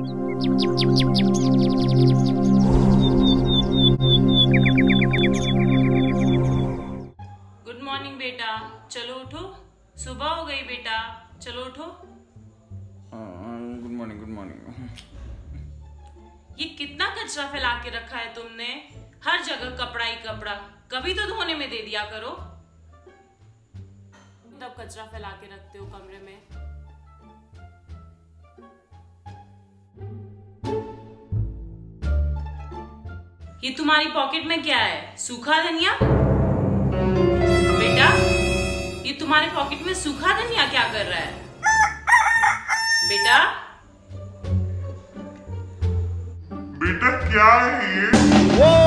Good morning बेटा, चलो उठो, सुबह हो गई बेटा, चलो उठो। Good morning good morning. ये कितना कचरा फैला के रखा है तुमने, हर जगह कपड़ा ही कपड़ा, कभी तो धोने में दे दिया करो। तब कचरा फैला के रखते हो कमरे में। ये तुम्हारी पॉकेट में क्या है, सूखा धनिया? बेटा, ये तुम्हारे पॉकेट में सूखा धनिया क्या कर रहा है? बेटा, बेटा क्या है ये?